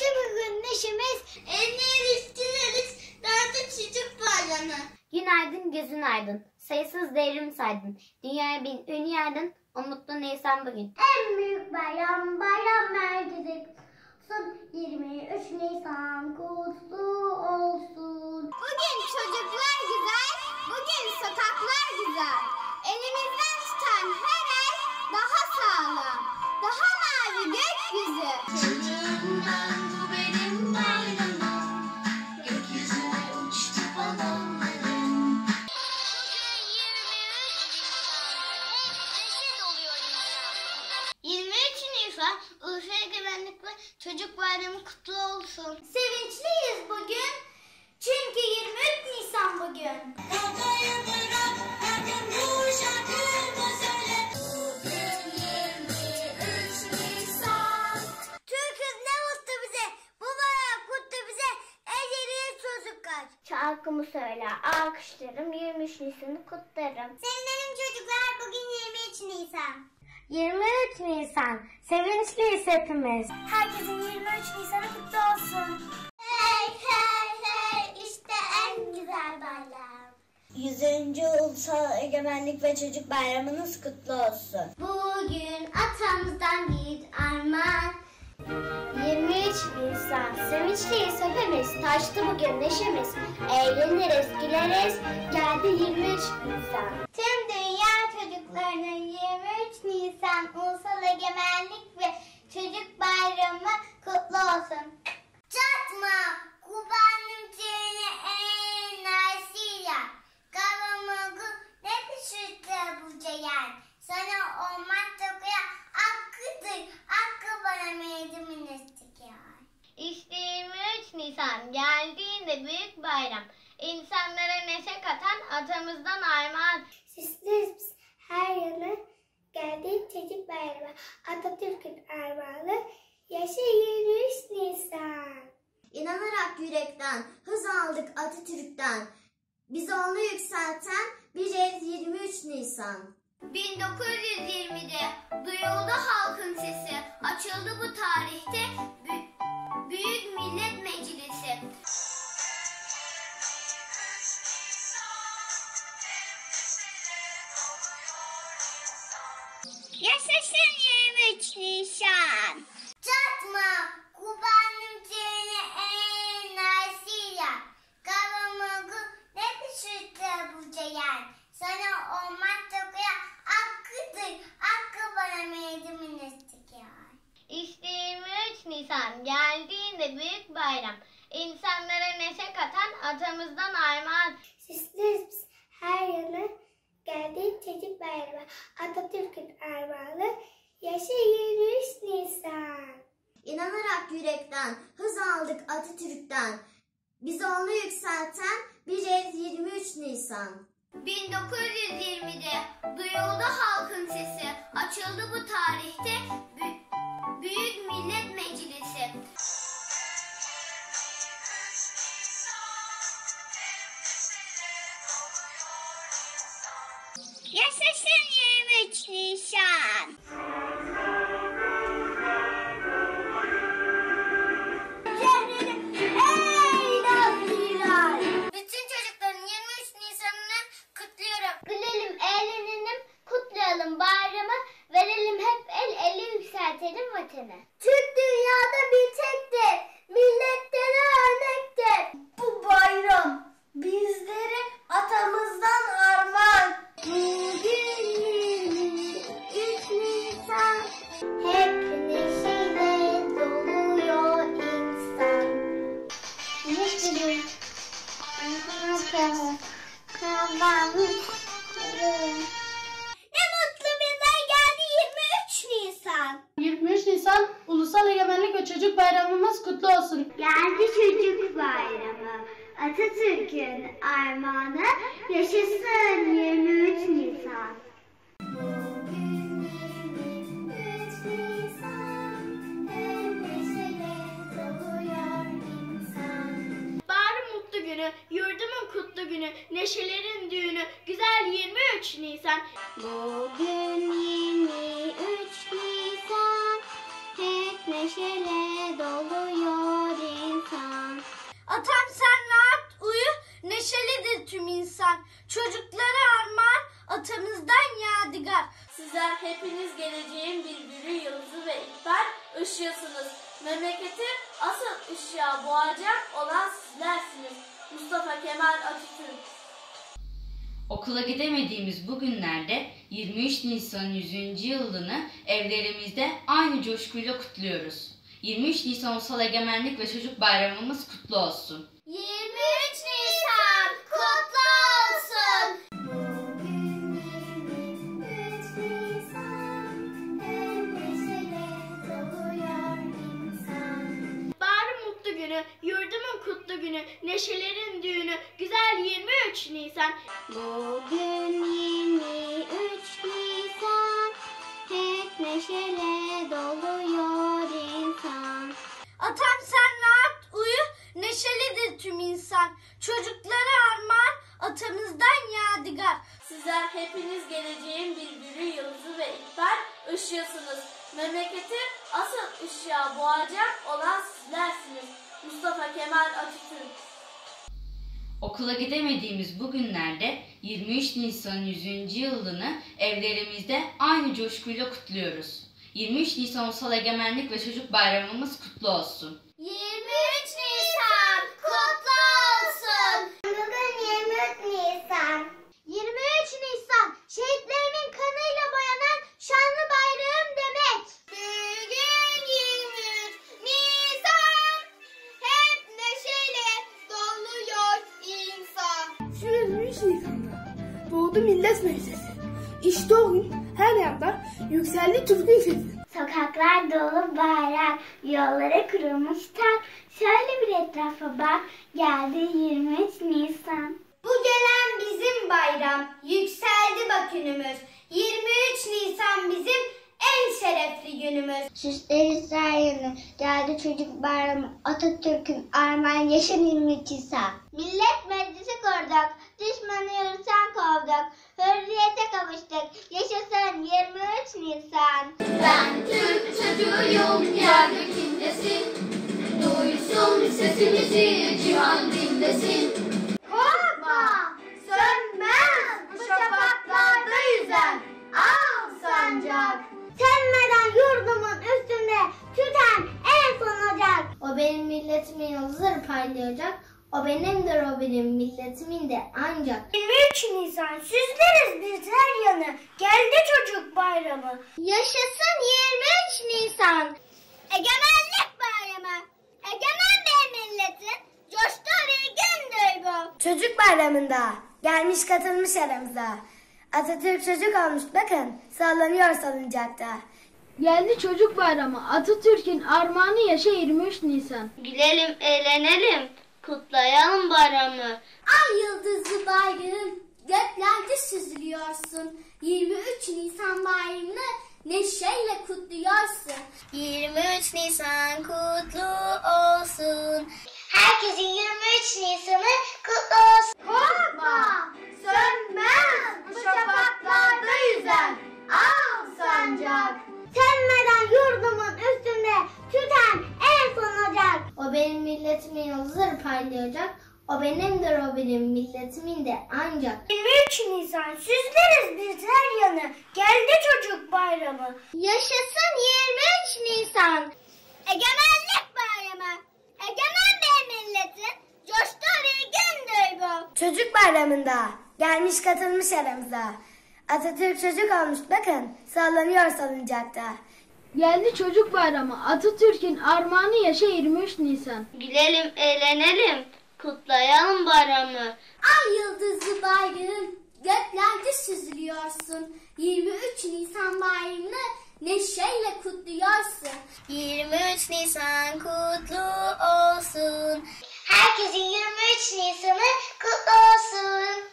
bugün neşemiz, eğleniriz, güleriz, derdi çocuk bayramı. Günaydın gözün aydın, sayısız devrim saydın, dünyaya bin ün yardın, o mutlu Nisan bugün. En büyük bayram, bayram merkezi kutlusun, 23 Nisan kutlu olsun. Bugün çocuklar güzel, bugün sokaklar güzel. Elimizden tutan her el daha sağlam, daha mavi gökyüzü. Çocuğum ben, bu benim bayramım, gökyüzüne uçtu balonlarım. Bugün 23 Nisan, Ulusal Egemenlik ve Çocuk Bayramı kutlu olsun. Sevinçliyiz bugün, çünkü 23 Nisan bugün. Kafayı bırak, bakın bu şarkımı söyle. Bugün 23 Nisan. Türk'üz ne mutlu bize, bu bayram kutlu bize, eğleniyoruz çocuklar. Şarkımı söyle, alkışlarım, 23 Nisan'ı kutlarım. Sevinelim çocuklar, bugün 23 Nisan. 23 Nisan, sevinçliyiz hepimiz. Herkesin 23 Nisan'ı kutlu olsun. Hey hey hey, işte en güzel bayram. 100. Ulusal Egemenlik ve Çocuk Bayramınız kutlu olsun. Bugün atamızdan bir armağan. 23 Nisan, sevinçliyiz hepimiz, taştı bugün neşemiz, eğleniriz, güleriz, geldi 23 Nisan. Tüm dünya çocuklarının 23 Nisan Ulusal Egemenlik ve Çocuk Bayramı kutlu olsun. Çatma kubanım seni enerjiyle, kavamıgı ne pişirdi bu ceyen, sana olmaz dokuya hakkıdır, hakkı bana meydimin istiyor. İşte 23 Nisan geldiğinde büyük bayram. İnsanlara neşe katan atamızdan armağan. Sizleriz her yana geldiğim çocuk bayramı, Atatürk'ün armağanı, yaşa 23 Nisan. İnanarak yürekten, hız aldık Atatürk'ten, bizi onu yükselten bir el 23 Nisan. 1920'de duyuldu halkın sesi, açıldı bu tarihte Büyük Millet Meclisi. Yaşasın 23 Nisan. Çatma kubanım seni enerjiyle, kavamıgı ne pişirdi bu ceyen, sana olmaz dokuya hakkıdır, hakkı bana meydimin istiyor. İşte 23 Nisan geldiğinde büyük bayram. İnsanlara neşe katan atamızdan armağan. Sizleriz her yana geldiğim çocuk bayramı, Atatürk'ün armağanı, yaşa 23 Nisan. İnanarak yürekten, hız aldık Atatürk'ten, bizi onu yükselten bir el 23 Nisan. 1920'de duyuldu halkın sesi, açıldı bu tarihte Büyük Millet Meclisi. Yaşasın 23 Nisan. Bütün çocukların 23 Nisan'ını kutluyorum. Gülelim, eğlenelim, kutlayalım bayramı, verelim hep el eli yükseltelim vatanı. Türk dünyada bir tektir, milletlere örnektir. Bu bayram bizlere atamızdan armağan. Bugün 23 Nisan, Hep neşeyle doluyor insan. ne mutlu bize geldi 23 Nisan. 23 Nisan Ulusal Egemenlik ve Çocuk Bayramımız kutlu olsun. Geldi çocuk bayramı, Atatürk'ün armağanı, yaşasın 23 Nisan. Bugün 23 Nisan, hep neşeyle doluyor insan. Baharın mutlu günü, yurdumun kutlu günü, neşelerin düğünü, güzel 23 Nisan. Bugün 23 Nisan, hep neşeyle doluyor ışıyorsunuz. Memleketi asıl ışığa boğacak olan sizlersiniz. Mustafa Kemal Atatürk. Okula gidemediğimiz bu günlerde 23 Nisan 100. yılını evlerimizde aynı coşkuyla kutluyoruz. 23 Nisan Ulusal Egemenlik ve Çocuk Bayramımız kutlu olsun. 23 Nisan kutlu olsun. Bugün 23 Nisan, hem neşeyle doluyor insan. Baharın mutlu günü, yurdumun kutlu günü, neşelerin düğünü, güzel 23 Nisan. Bugün 23 Nisan, hep neşeyle doluyor insan. Atam sen rahat uyu, neşelidir tüm insan. Çocuklara armağan, atamızdan yadigar. Sizler hepiniz geleceğin birbiri, yıldızı ve ikbal ışıyorsunuz. Memleketi asıl ışığa boğacak olan sizlersiniz. Mustafa Kemal Atatürk. Okula gidemediğimiz bu günlerde 23 Nisan 100. yılını evlerimizde aynı coşkuyla kutluyoruz. 23 Nisan Ulusal Egemenlik ve Çocuk Bayramımız kutlu olsun. 23 Nisan kutlu olsun. Bugün 23 Nisan. 23 Nisan şehitlerimin kanıyla boyanan şanlı bayrağım demek. Bugün 23 Nisan, hep neşeyle doluyor insan. Şu 23 Nisan'da doğdu Millet Meclisi. İşte o gün her yanda yükseldi Türk'ün sesi. Sokaklar dolu bayrak, yollara kurulmuş tak. Şöyle bir etrafa bak, geldi 23 Nisan. Bu gelen bizim bayram, yükseldi bak günümüz. 23 Nisan bizim en şerefli günümüz. Süsleriz her yanı, geldi çocuk bayramı, Atatürk'ün armağan yaşa 23 Nisan. Millet meclisi kurduk, düşmanı yurttan kovduk. Hürriyete kavuştuk, yaşasın 23 Nisan. Ben Türk çocuğuyum, yer gökündesin. Duysun sesimizi, cihan dinlesin. Korkma, sönmez bu şafaklarda yüzen al sancak. Sönmeden yurdumun üstünde tüten en son ocak. O benim milletimin yıldızları parlayacak. O benimdir, o benim milletimin de ancak. 23 Nisan süsleriz biz her yanı, geldi çocuk bayramı. Yaşasın 23 Nisan. Egemenlik bayramı. Egemen bir milletin coştu bir gün duygu. Çocuk bayramında gelmiş katılmış aramıza. Atatürk çocuk olmuş bakın, sallanıyor salıncakta. Geldi çocuk bayramı, Atatürk'ün armağanı yaşa 23 Nisan. Gülelim, eğlenelim, kutlayalım bayramı. Ay yıldızlı bayrağım, göklerde süzülüyorsun. 23 Nisan bayramını neşeyle kutluyorsun. 23 Nisan kutlu olsun. Herkesin 23 Nisan'ı kutlu olsun. Korkma, sönmez bu şafaklarda yüzen al sancak. Sönmeden yurdumun üstünde tüten en son ocak. O benim milletimin yıldızları parlayacak. O benimdir, o benim milletimin de ancak. 23 Nisan süsleriz biz her yanı, geldi çocuk bayramı. Yaşasın 23 Nisan. Egemenlik bayramı. Egemen bir milletin coştu bir gün duygu. Çocuk bayramında gelmiş katılmış aramıza. Atatürk çocuk olmuş bakın, sallanıyor salıncakta. Geldi çocuk bayramı, Atatürk'ün armağanı yaşa 23 Nisan. Gülelim, eğlenelim, kutlayalım bayramı. Ay yıldızlı bayrağım, göklerde süzülüyorsun. 23 Nisan bayramını neşeyle kutluyorsun. 23 Nisan kutlu olsun. Herkesin 23 Nisan'ı kutlu olsun.